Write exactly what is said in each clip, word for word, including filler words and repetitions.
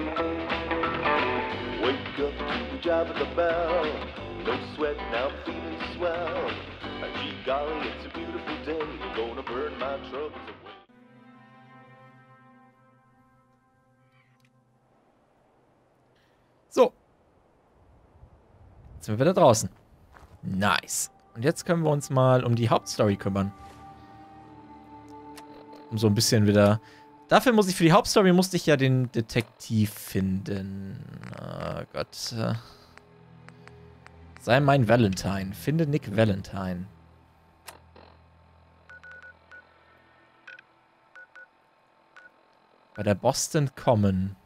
Wake up to the job at the bell. No sweat, now I'm feeling swell. Gee golly, it's a beautiful day. I'm gonna burn my troubles away. So. Jetzt sind wir wieder draußen. Nice. Und jetzt können wir uns mal um die Hauptstory kümmern. Um so ein bisschen wieder... Dafür muss ich, für die Hauptstory musste ich ja den Detektiv finden. Oh Gott. Sei mein Valentine. Finde Nick Valentine. Bei der Boston Common.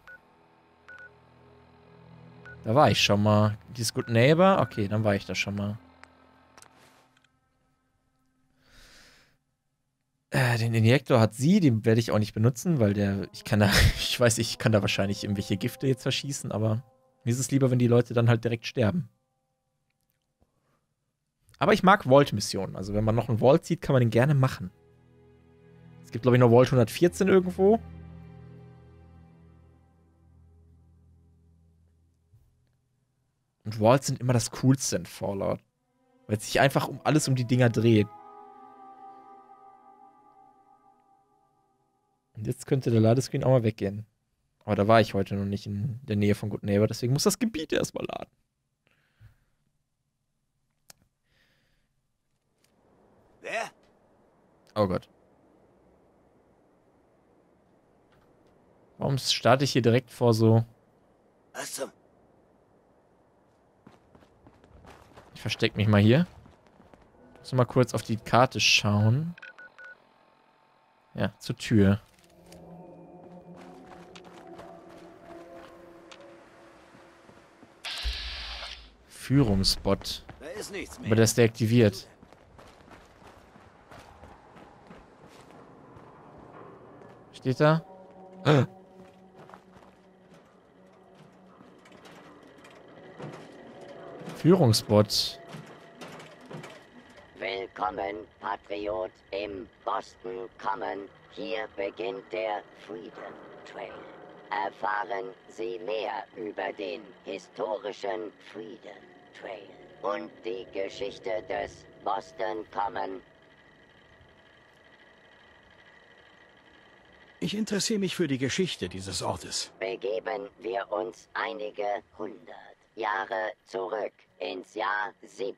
Da war ich schon mal. Die ist Good Neighbor? Okay, dann war ich da schon mal. Äh, den Injektor hat sie, den werde ich auch nicht benutzen, weil der, ich kann da, ich weiß, ich kann da wahrscheinlich irgendwelche Gifte jetzt verschießen, aber mir ist es lieber, wenn die Leute dann halt direkt sterben. Aber ich mag Vault-Missionen, also wenn man noch einen Vault sieht, kann man den gerne machen. Es gibt, glaube ich, noch Vault hundertvierzehn irgendwo. Und Vaults sind immer das Coolste in Fallout. Weil es sich einfach um alles um die Dinger dreht. Und jetzt könnte der Ladescreen auch mal weggehen. Aber da war ich heute noch nicht in der Nähe von Good Neighbor, deswegen muss das Gebiet erstmal laden. Wer? Oh Gott. Warum starte ich hier direkt vor so... Was zum... Ich verstecke mich mal hier. Muss mal kurz auf die Karte schauen. Ja, zur Tür. Führungsbot. Da ist nichts mehr. Aber der ist deaktiviert. Steht da? Ah. Führungsbot. Willkommen, Patriot, im Boston Common. Hier beginnt der Freedom Trail. Erfahren Sie mehr über den historischen Freedom Trail und die Geschichte des Boston Common. Ich interessiere mich für die Geschichte dieses Ortes. Begeben wir uns einige hundert Jahre zurück ins Jahr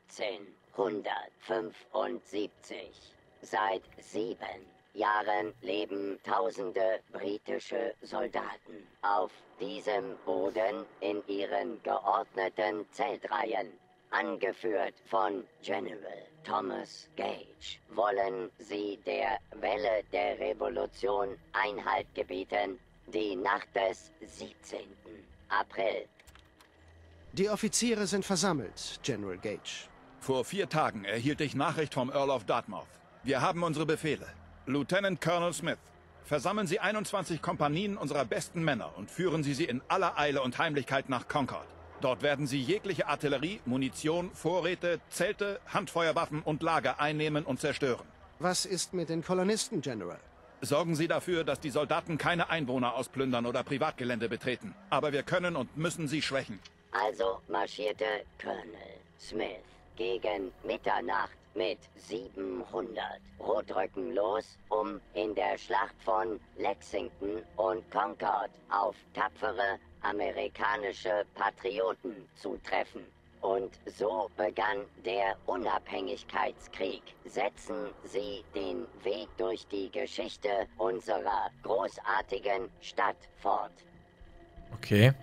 siebzehnhundertfünfundsiebzig. Seit sieben Jahren leben tausende britische Soldaten auf diesem Boden in ihren geordneten Zeltreihen. Angeführt von General Thomas Gage wollen sie der Welle der Revolution Einhalt gebieten, die Nacht des siebzehnten April. Die Offiziere sind versammelt, General Gage. Vor vier Tagen erhielt ich Nachricht vom Earl of Dartmouth. Wir haben unsere Befehle. Lieutenant Colonel Smith, versammeln Sie einundzwanzig Kompanien unserer besten Männer und führen Sie sie in aller Eile und Heimlichkeit nach Concord. Dort werden Sie jegliche Artillerie, Munition, Vorräte, Zelte, Handfeuerwaffen und Lager einnehmen und zerstören. Was ist mit den Kolonisten, General? Sorgen Sie dafür, dass die Soldaten keine Einwohner ausplündern oder Privatgelände betreten. Aber wir können und müssen sie schwächen. Also marschierte Colonel Smith gegen Mitternacht mit siebenhundert Rotröcken los, um in der Schlacht von Lexington und Concord auf tapfere amerikanische Patrioten zu treffen. Und so begann der Unabhängigkeitskrieg. Setzen Sie den Weg durch die Geschichte unserer großartigen Stadt fort. Okay.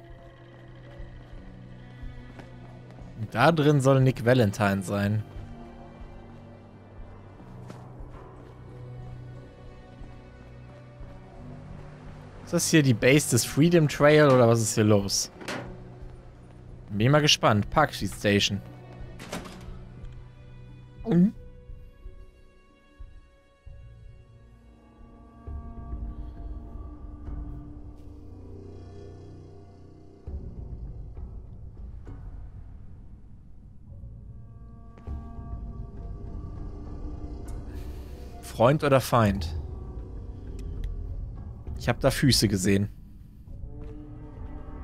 Und da drin soll Nick Valentine sein. Ist das hier die Base des Freedom Trail oder was ist hier los? Bin mal gespannt. Park Street Station. Mhm. Freund oder Feind? Ich habe da Füße gesehen.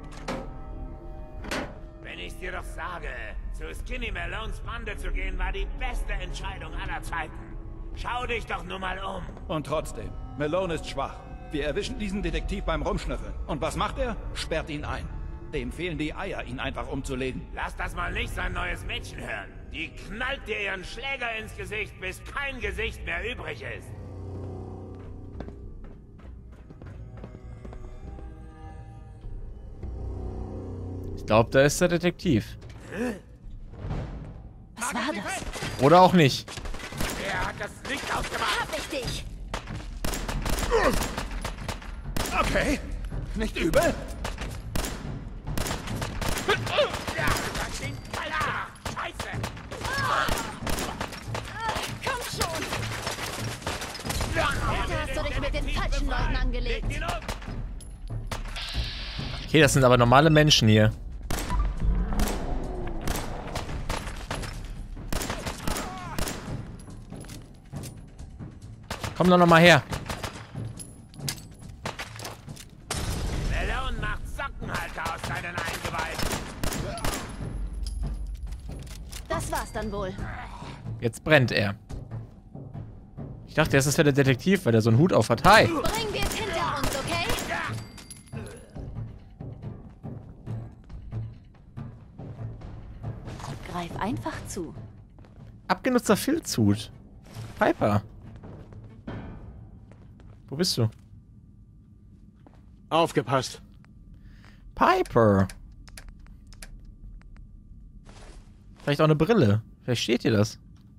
dir doch sage, zu Skinny Malones Bande zu gehen, war die beste Entscheidung aller Zeiten. Schau dich doch nur mal um. Und trotzdem, Malone ist schwach. Wir erwischen diesen Detektiv beim Rumschnüffeln. Und was macht er? Sperrt ihn ein. Dem fehlen die Eier, ihn einfach umzulegen. Lass das mal nicht sein neues Mädchen hören. Die knallt dir ihren Schläger ins Gesicht, bis kein Gesicht mehr übrig ist. Ich glaube, da ist der Detektiv. Was war das? Oder auch nicht. Wer hat das Licht ausgemacht? Hab ich dich! Okay, nicht übel. Ja, das klingt Baller. Scheiße. Komm schon! Heute hast du dich mit den falschen Leuten angelegt. Leg ihn um. Okay, das sind aber normale Menschen hier. Komm doch noch mal her. Malone macht Sockenhalter aus deinen Eingeweiden. Das war's dann wohl. Jetzt brennt er. Ich dachte, das wäre der Detektiv, weil der so einen Hut auf hat. Hi. Bringen wir es hinter uns, okay? Greif einfach zu. Abgenutzter Filzhut. Piper. Wo bist du? Aufgepasst. Piper. Vielleicht auch eine Brille. Vielleicht steht hier das.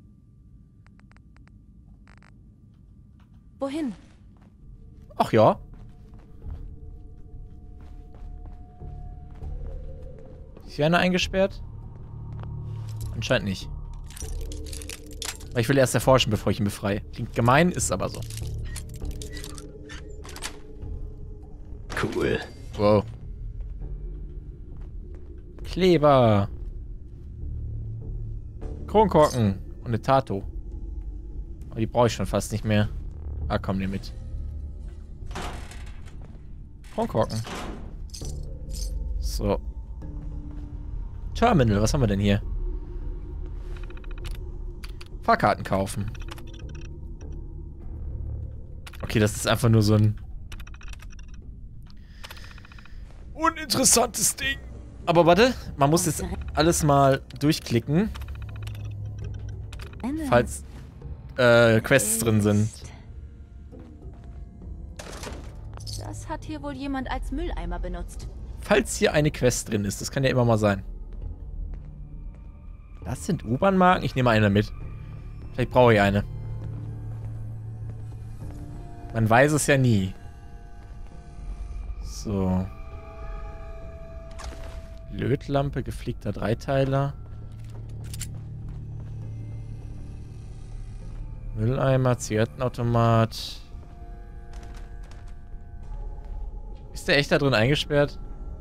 Wohin? Ach ja. Ist hier einer eingesperrt? Anscheinend nicht. Aber ich will erst erforschen, bevor ich ihn befreie. Klingt gemein, ist aber so. Cool. Wow. Kleber. Kronkorken. Und eine Tato. Aber die brauche ich schon fast nicht mehr. Ah, komm, nimm mit. Kronkorken. So. Terminal, was haben wir denn hier? Fahrkarten kaufen. Okay, das ist einfach nur so ein uninteressantes Ding. Aber warte, man muss jetzt alles mal durchklicken, falls äh, Quests drin sind. Das hat hier wohl jemand als Mülleimer benutzt. Falls hier eine Quest drin ist, das kann ja immer mal sein. Das sind U-Bahn-Marken? Ich nehme eine mit. Vielleicht brauche ich eine. Man weiß es ja nie. So. Lötlampe, geflickter Dreiteiler. Mülleimer, Zigarettenautomat. Ist der echt da drin eingesperrt?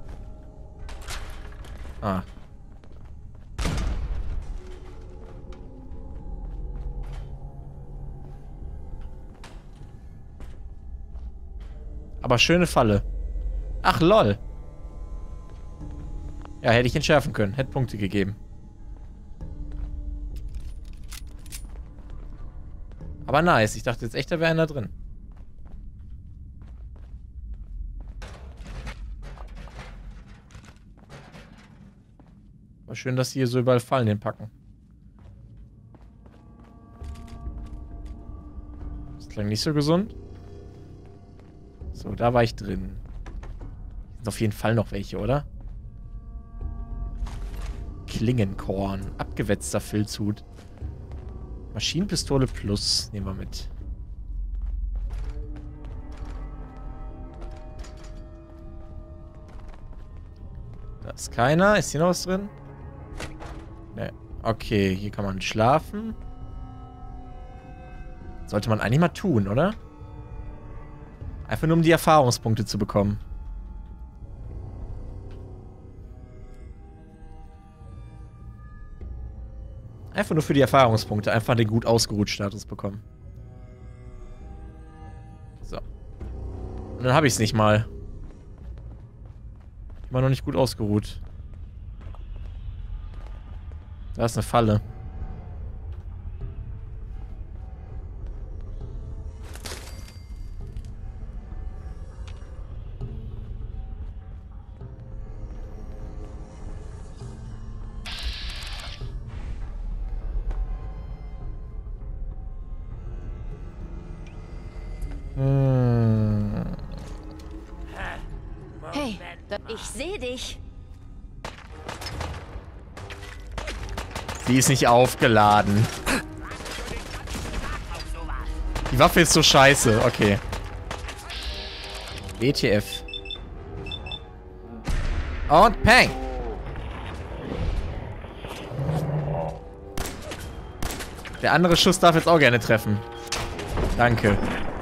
Ah. Aber schöne Falle. Ach, lol. Ja, hätte ich entschärfen können. Hätte Punkte gegeben. Aber nice. Ich dachte jetzt echt, da wäre einer drin. War schön, dass sie hier so überall Fallen hinpacken. Das klang nicht so gesund. So, da war ich drin. Hier sind auf jeden Fall noch welche, oder? Klingenkorn. Abgewetzter Filzhut. Maschinenpistole plus. Nehmen wir mit. Da ist keiner. Ist hier noch was drin? Ne. Okay, hier kann man schlafen. Sollte man eigentlich mal tun, oder? Einfach nur, um die Erfahrungspunkte zu bekommen. Einfach nur für die Erfahrungspunkte. Einfach den gut ausgeruht Status bekommen. So. Und dann habe ich es nicht mal. Immer noch nicht gut ausgeruht. Da ist eine Falle. Hm. Hey, ich sehe dich. Sie ist nicht aufgeladen. Die Waffe ist so scheiße. Okay. W T F. Und Peng. Der andere Schuss darf jetzt auch gerne treffen. Danke.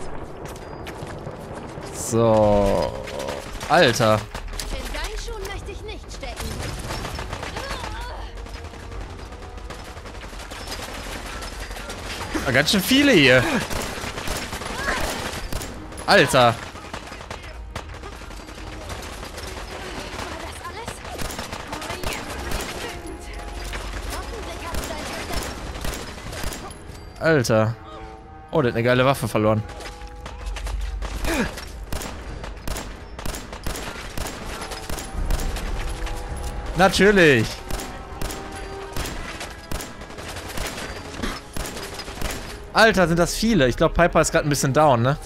So. Alter. In deinen Schuhen möchte ich nicht stecken. Ah, ganz schön viele hier. Alter. Alter. Oh, der hat eine geile Waffe verloren. Natürlich. Alter, sind das viele. Ich glaube, Piper ist gerade ein bisschen down, ne?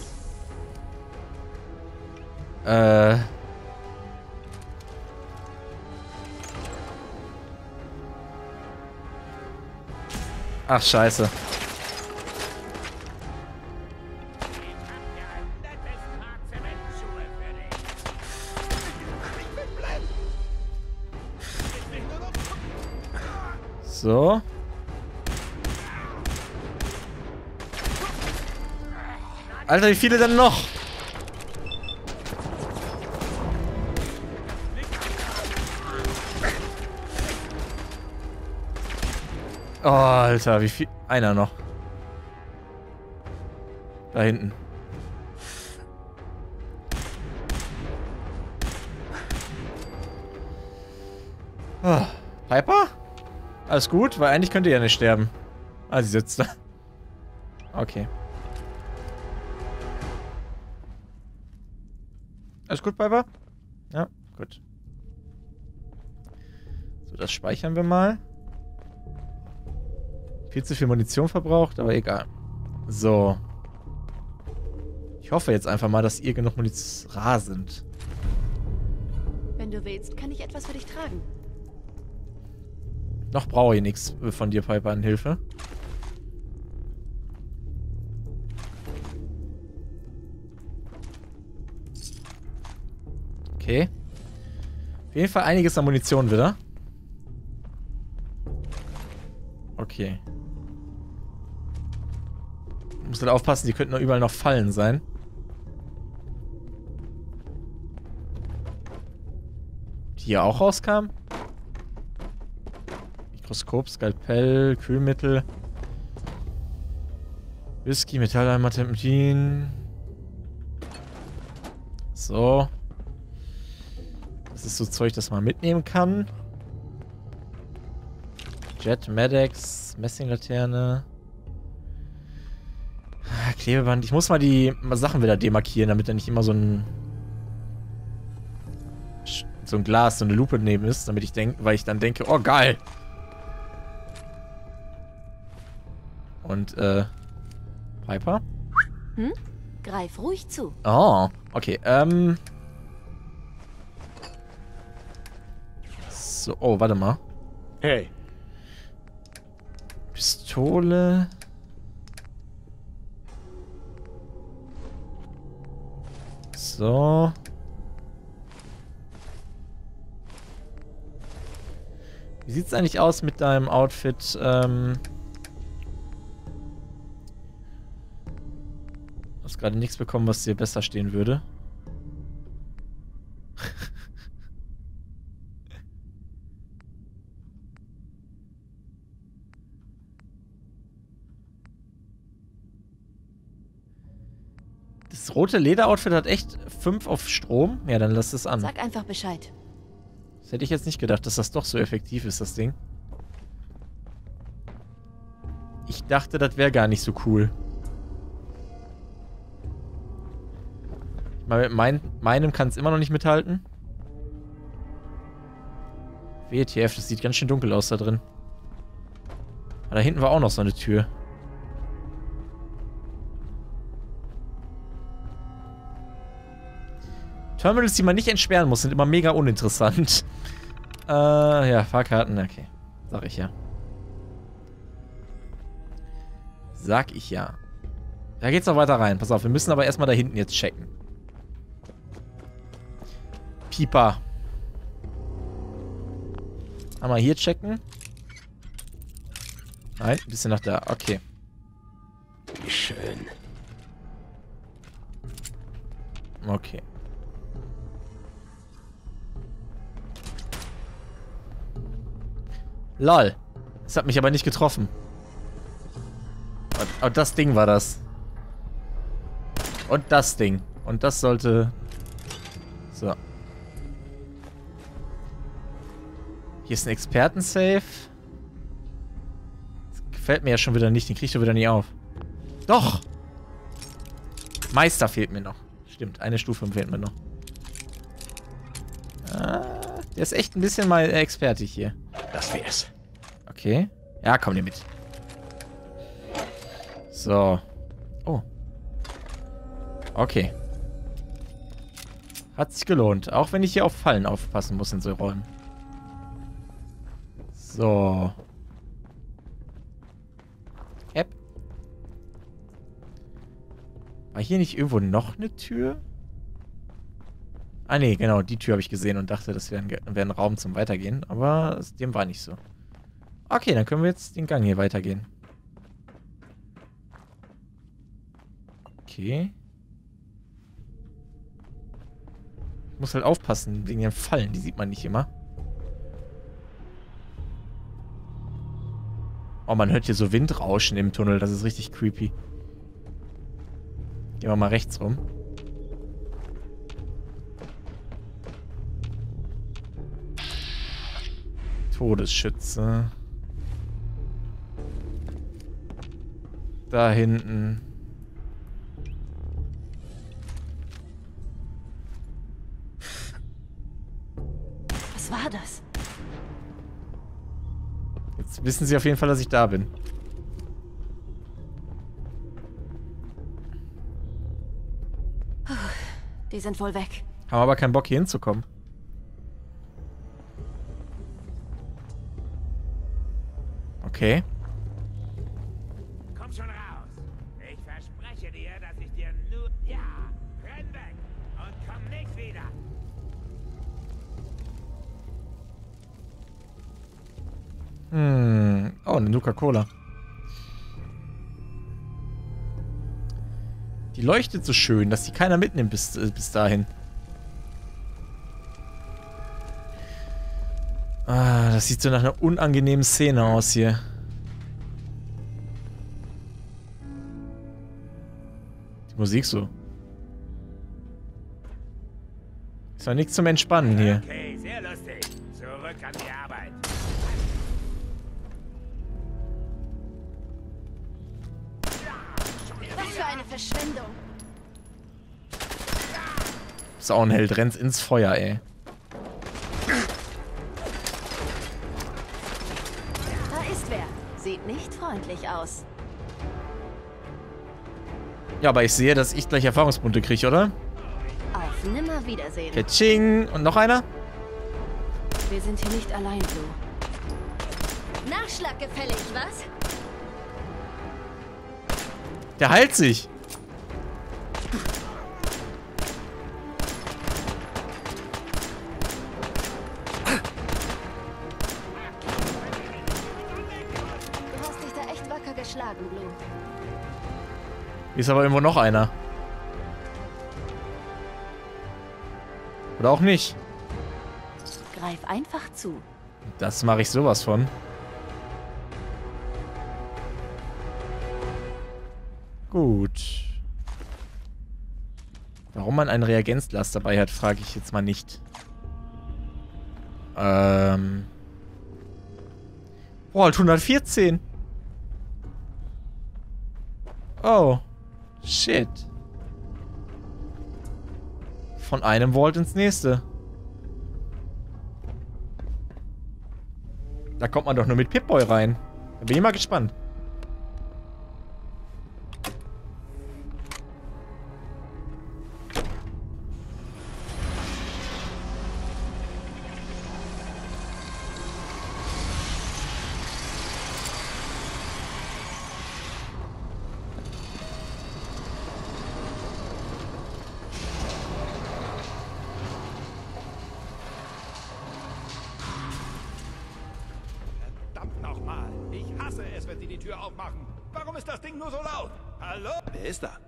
Äh. Ach, scheiße. So. Alter, wie viele denn noch? Oh, Alter, wie viel? Einer noch. Da hinten. Oh. Piper? Alles gut? Weil eigentlich könnte ihr ja nicht sterben. Ah, sie sitzt da. Okay. Alles gut, Piper? Ja, gut. So, das speichern wir mal. Viel zu viel Munition verbraucht, aber egal. So. Ich hoffe jetzt einfach mal, dass ihr genug Munition rar sind. Wenn du willst, kann ich etwas für dich tragen. Noch brauche ich nichts von dir, Piper, an Hilfe. Okay. Auf jeden Fall einiges an Munition wieder. Okay. Ich muss halt aufpassen, die könnten noch überall noch Fallen sein. Die hier auch rauskam? Mikroskop, Skalpell, Kühlmittel. Whisky, Metalleimer, Terpentin. So. Das ist so Zeug, das man mitnehmen kann. Jet, Medex, Messinglaterne. Klebeband. Ich muss mal die Sachen wieder demarkieren, damit da nicht immer so ein so ein Glas, so eine Lupe neben ist, damit ich denke, weil ich dann denke, oh geil. Und äh Piper? Hm? Greif ruhig zu. Oh, okay. Ähm So, oh, warte mal. Hey. Pistole. So. Wie sieht's eigentlich aus mit deinem Outfit? Ähm du hast gerade nichts bekommen, was dir besser stehen würde. Das rote Lederoutfit hat echt fünf auf Strom. Ja, dann lass es an. Sag einfach Bescheid. Das hätte ich jetzt nicht gedacht, dass das doch so effektiv ist, das Ding. Ich dachte, das wäre gar nicht so cool. Mal mit mein, meinem kann es immer noch nicht mithalten. W T F, das sieht ganz schön dunkel aus da drin. Aber da hinten war auch noch so eine Tür. Terminals, die man nicht entsperren muss, sind immer mega uninteressant. Äh, ja, Fahrkarten, okay. Sag ich ja. Sag ich ja. Da geht's noch weiter rein. Pass auf, wir müssen aber erstmal da hinten jetzt checken. Pieper. Einmal hier checken. Nein, ein bisschen nach da. Okay. Wie schön. Okay. Lol. Das hat mich aber nicht getroffen. Und, und das Ding war das. Und das Ding. Und das sollte... So. Hier ist ein Experten-Safe. Das gefällt mir ja schon wieder nicht. Den krieg ich doch wieder nie auf. Doch! Meister fehlt mir noch. Stimmt, eine Stufe fehlt mir noch. Ah, der ist echt ein bisschen mal Experte hier. Das wär's. Okay. Ja, komm dir mit. So. Oh. Okay. Hat sich gelohnt. Auch wenn ich hier auf Fallen aufpassen muss in so Räumen. So. App. War hier nicht irgendwo noch eine Tür? Ah, nee, genau. Die Tür habe ich gesehen und dachte, das wäre ein, wär ein Raum zum Weitergehen. Aber dem war nicht so. Okay, dann können wir jetzt den Gang hier weitergehen. Okay. Ich muss halt aufpassen wegen den Fallen. Die sieht man nicht immer. Oh, man hört hier so Windrauschen im Tunnel. Das ist richtig creepy. Gehen wir mal rechts rum. Todesschütze. Da hinten. Was war das? Jetzt wissen sie auf jeden Fall, dass ich da bin. Die sind wohl weg. Haben aber keinen Bock, hier hinzukommen. Okay. Komm schon raus. Ich verspreche dir, dass ich dir nur... Ja, renn weg und komm nicht wieder. Hm. Oh, eine Nuka-Cola. Die leuchtet so schön, dass die keiner mitnimmt bis, äh, bis dahin. Ah, das sieht so nach einer unangenehmen Szene aus hier. Die Musik so. Ist doch nichts zum Entspannen hier. Okay, sehr lustig. Zurück an die Arbeit. Was für eine Verschwendung. Ist auch ein Held, rennt ins Feuer, ey. Da ist wer. Sieht nicht freundlich aus. Ja, aber ich sehe, dass ich gleich Erfahrungspunkte kriege, oder? Auf Nimmerwiedersehen. Katsching. Und noch einer? Wir sind hier nicht allein, Blue. Nachschlag gefällig, was? Der heilt sich. Du hast dich da echt wacker geschlagen, Blue. Hier ist aber irgendwo noch einer. Oder auch nicht. Greif einfach zu. Das mache ich sowas von. Gut. Warum man ein Reagenzglas dabei hat, frage ich jetzt mal nicht. Ähm. Boah, halt hundertvierzehn. Oh. Shit. Von einem Vault ins nächste. Da kommt man doch nur mit Pip-Boy rein. Da bin ich mal gespannt. Verdammt nochmal. Ich hasse es, wenn Sie die Tür aufmachen. Warum ist das Ding nur so laut? Hallo? Wer ist da?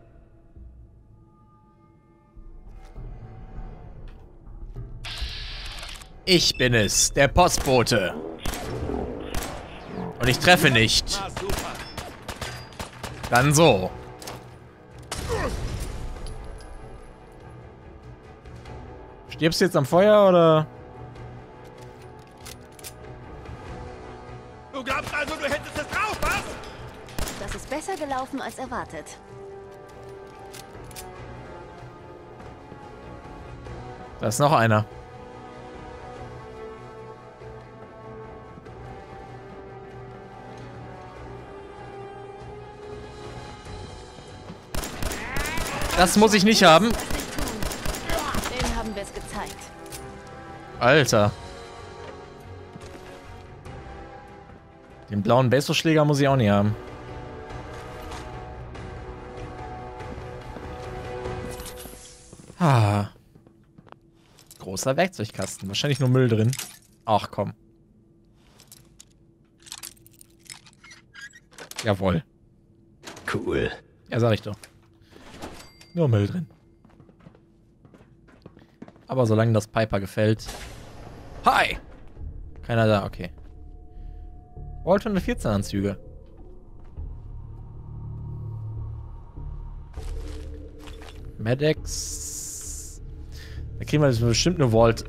Ich bin es, der Postbote. Und ich treffe nicht. Na super. Dann so. Stirbst du jetzt am Feuer, oder? Du glaubst also, du hättest es drauf, was? Das ist besser gelaufen als erwartet. Da ist noch einer. Das muss ich nicht haben. Den haben wir es gezeigt. Alter. Den blauen Baseballschläger muss ich auch nicht haben. Ah. Großer Werkzeugkasten. Wahrscheinlich nur Müll drin. Ach komm. Jawohl. Cool. Ja, sag ich doch. Nur Müll drin. Aber solange das Piper gefällt. Hi! Keiner da, okay. Vault hundertvierzehn Anzüge. Medex. Da kriegen wir bestimmt eine Vault.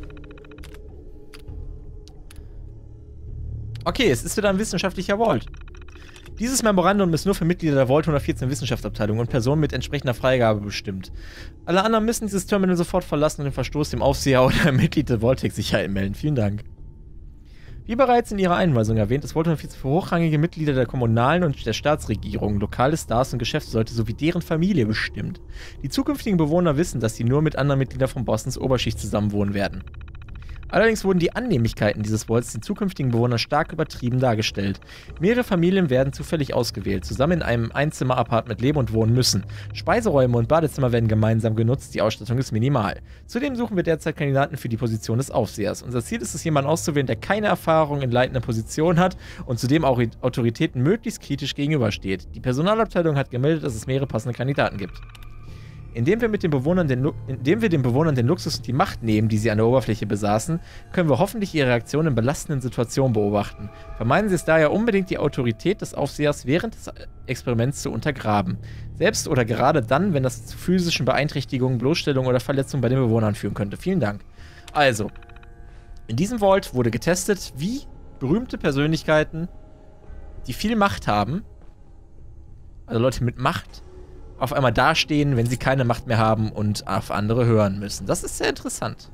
Okay, es ist wieder ein wissenschaftlicher Vault. Dieses Memorandum ist nur für Mitglieder der Vault hundertvierzehn Wissenschaftsabteilung und Personen mit entsprechender Freigabe bestimmt. Alle anderen müssen dieses Terminal sofort verlassen und den Verstoß dem Aufseher oder einem Mitglied der Vault-Sicherheit melden. Vielen Dank. Wie bereits in ihrer Einweisung erwähnt, ist Vault hundertvierzehn für hochrangige Mitglieder der kommunalen und der Staatsregierung, lokale Stars und Geschäftsleute sowie deren Familie bestimmt. Die zukünftigen Bewohner wissen, dass sie nur mit anderen Mitgliedern von Bostons Oberschicht zusammenwohnen werden. Allerdings wurden die Annehmlichkeiten dieses Vaults den zukünftigen Bewohnern stark übertrieben dargestellt. Mehrere Familien werden zufällig ausgewählt, zusammen in einem Einzimmer-Apartment leben und wohnen müssen. Speiseräume und Badezimmer werden gemeinsam genutzt, die Ausstattung ist minimal. Zudem suchen wir derzeit Kandidaten für die Position des Aufsehers. Unser Ziel ist es, jemanden auszuwählen, der keine Erfahrung in leitender Position hat und zudem auch Autoritäten möglichst kritisch gegenübersteht. Die Personalabteilung hat gemeldet, dass es mehrere passende Kandidaten gibt. Indem wir, mit den Bewohnern den Lu indem wir den Bewohnern den Luxus und die Macht nehmen, die sie an der Oberfläche besaßen, können wir hoffentlich ihre Reaktionen in belastenden Situationen beobachten. Vermeiden Sie es daher unbedingt, die Autorität des Aufsehers während des Experiments zu untergraben. Selbst oder gerade dann, wenn das zu physischen Beeinträchtigungen, Bloßstellungen oder Verletzungen bei den Bewohnern führen könnte. Vielen Dank. Also, in diesem Vault wurde getestet, wie berühmte Persönlichkeiten, die viel Macht haben, also Leute mit Macht, auf einmal dastehen, wenn sie keine Macht mehr haben und auf andere hören müssen. Das ist sehr interessant.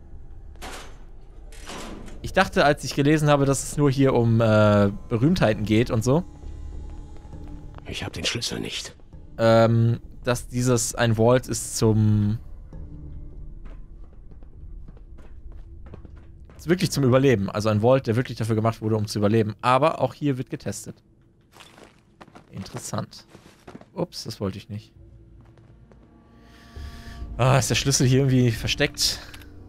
Ich dachte, als ich gelesen habe, dass es nur hier um äh, Berühmtheiten geht und so, Ich habe den Schlüssel nicht. ähm, dass dieses ein Vault ist zum... ist wirklich zum Überleben. Also ein Vault, der wirklich dafür gemacht wurde, um zu überleben. Aber auch hier wird getestet. Interessant. Ups, das wollte ich nicht. Ah, ist der Schlüssel hier irgendwie versteckt?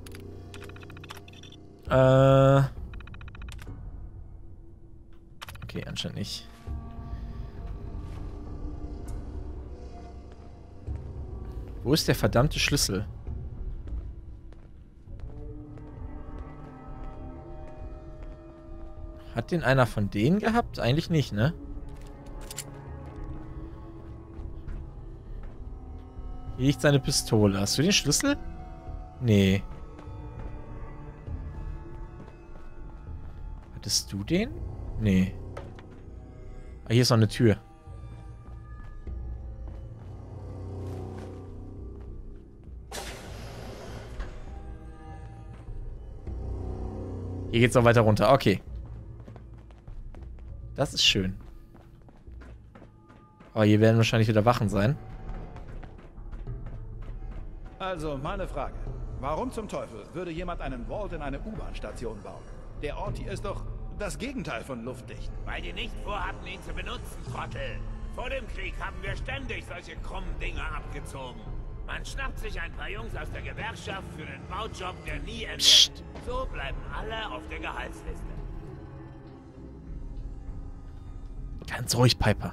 Äh. Okay, anscheinend nicht. Wo ist der verdammte Schlüssel? Hat den einer von denen gehabt? Eigentlich nicht, ne? Hier liegt seine Pistole. Hast du den Schlüssel? Nee. Hattest du den? Nee. Ah, hier ist noch eine Tür. Hier geht's noch weiter runter. Okay. Das ist schön. Aber hier werden wahrscheinlich wieder Wachen sein. Also, meine Frage. Warum zum Teufel würde jemand einen Vault in eine U-Bahn-Station bauen? Der Ort hier ist doch das Gegenteil von luftdicht. Weil die nicht vorhatten, ihn zu benutzen, Trottel. Vor dem Krieg haben wir ständig solche krummen Dinge abgezogen. Man schnappt sich ein paar Jungs aus der Gewerkschaft für einen Baujob, der nie endet. Psst. So bleiben alle auf der Gehaltsliste. Ganz ruhig, Piper.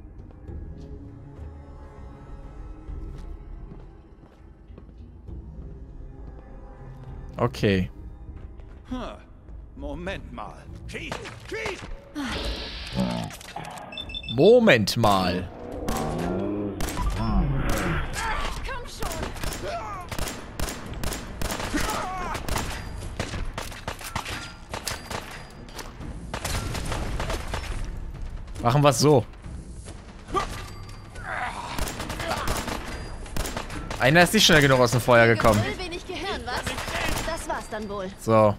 Okay. Hm. Moment mal. Schieß! Schieß! Moment mal. Komm schon! Machen wir es so. Einer ist nicht schnell genug aus dem Feuer gekommen. Will wenig Gehirn, was? Das war's dann wohl. So.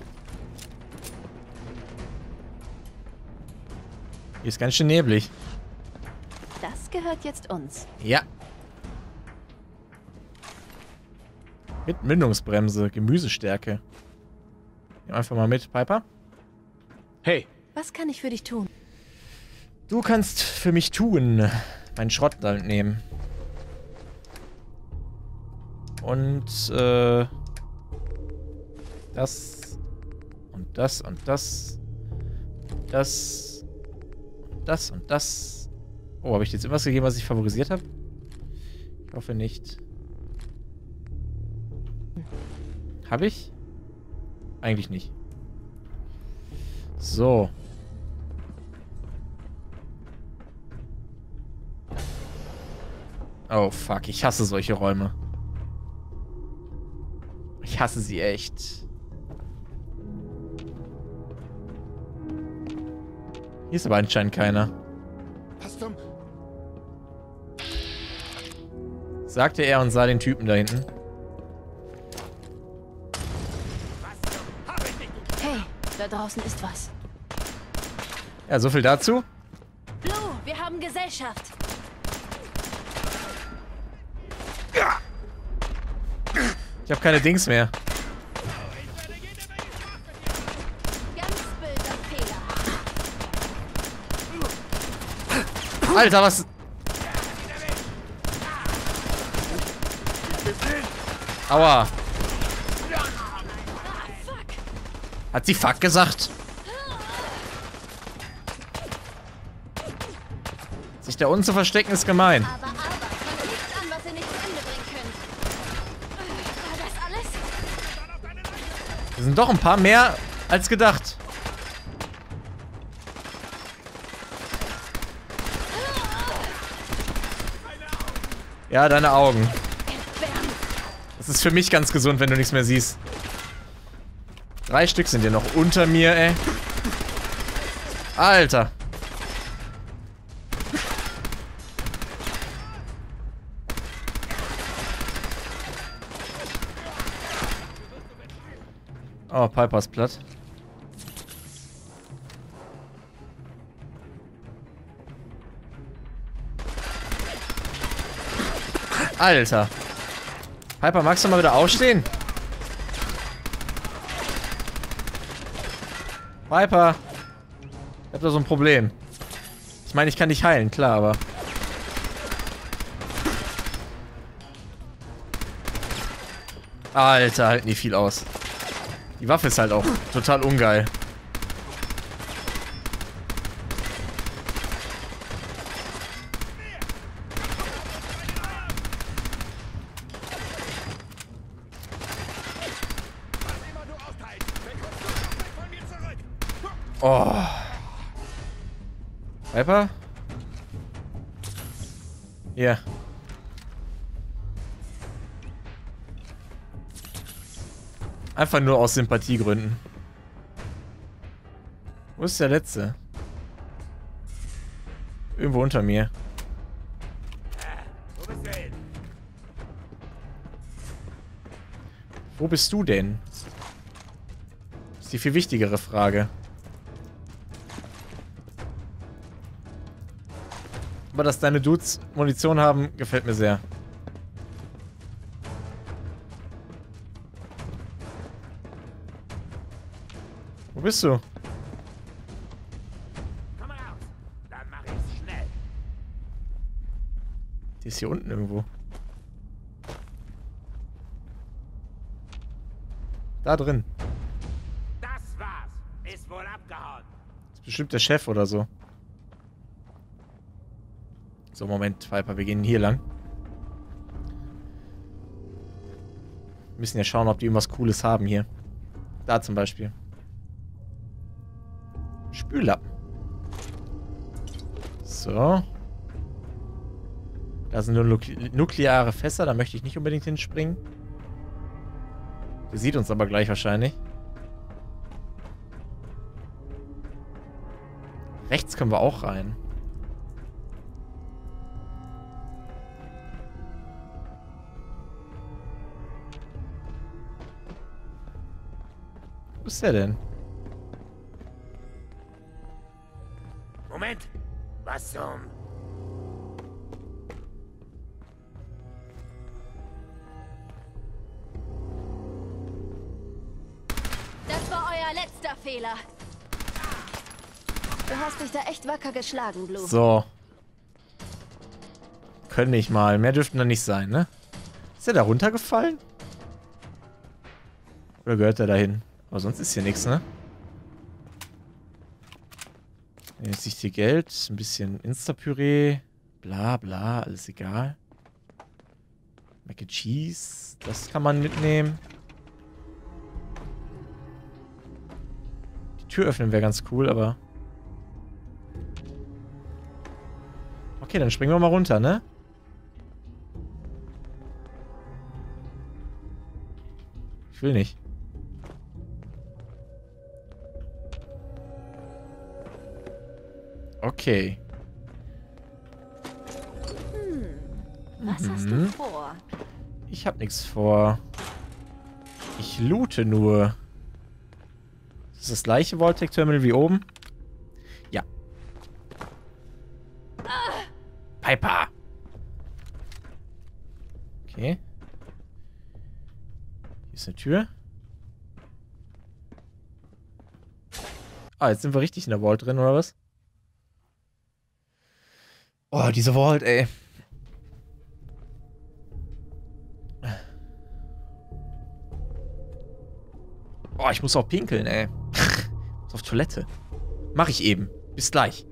Hier ist ganz schön neblig. Das gehört jetzt uns. Ja. Mit Mündungsbremse, Gemüsestärke. Nimm einfach mal mit, Piper. Hey, Was kann ich für dich tun? Du kannst für mich tun. Meinen Schrott dann nehmen. Und, äh... das... Und das und das... Das... Das und das... Oh, habe ich jetzt irgendwas gegeben, was ich favorisiert habe? Ich hoffe nicht. Habe ich? Eigentlich nicht. So. Oh, fuck. Ich hasse solche Räume. Ich hasse sie echt. Hier ist aber anscheinend keiner. Was zum... Sagte er und sah den Typen da hinten. Hey, da draußen ist was. Ja, so viel dazu. Blue, wir haben Gesellschaft. Ich habe keine Dings mehr. Ganz böser Fehler. Alter, was... Aua. Hat sie Fuck gesagt? Sich da unten zu verstecken ist gemein. Aber, aber, kommt nichts an, was ihr nicht zu Ende bringen könnt. War das alles? Wir sind doch ein paar mehr als gedacht. Ja, deine Augen. Das ist für mich ganz gesund, wenn du nichts mehr siehst. Drei Stück sind hier noch unter mir, ey. Alter. Oh, Piper ist platt. Alter. Piper, magst du mal wieder aufstehen? Piper. Ich hab da so ein Problem. Ich meine, ich kann dich heilen, klar, aber... Alter, halt nie viel aus. Die Waffe ist halt auch total ungeil. Oh. Piper? Hier. Einfach nur aus Sympathiegründen. Wo ist der letzte? Irgendwo unter mir. Wo bist du hin? Wo bist du denn? ist die viel wichtigere Frage. Aber dass deine Dudes Munition haben, gefällt mir sehr. Wo bist du? Komm raus. Dann mach ich's schnell. Die ist hier unten irgendwo. Da drin. Das war's. Ist wohl abgehauen. Das ist bestimmt der Chef oder so. So, Moment, Viper, wir gehen hier lang. Wir müssen ja schauen, ob die irgendwas Cooles haben hier. Da zum Beispiel. Spüllappen. So. Da sind nur nukle nukleare Fässer, da möchte ich nicht unbedingt hinspringen. Der sieht uns aber gleich wahrscheinlich. Rechts können wir auch rein. Wo ist der denn? Moment. Was zum... Das war euer letzter Fehler. Du hast dich da echt wacker geschlagen, Blue. So. Können nicht mal. Mehr dürften da nicht sein, ne? Ist der da runtergefallen? Oder gehört der dahin? Aber sonst ist hier nichts, ne? Jetzt nicht hier Geld. Ein bisschen Instapüree. Bla bla. Alles egal. Mac and Cheese. Das kann man mitnehmen. Die Tür öffnen wäre ganz cool, aber... Okay, dann springen wir mal runter, ne? Ich will nicht. Okay. Hm. Was Mhm. hast du vor? Ich hab nichts vor. Ich loote nur. Ist das das gleiche Vault-Tech-Terminal wie oben? Ja. Piper! Okay. Hier ist eine Tür. Ah, jetzt sind wir richtig in der Vault drin, oder was? Oh, diese Vault, ey. Oh, ich muss auch pinkeln, ey. Ich muss auf Toilette. Mach ich eben. Bis gleich.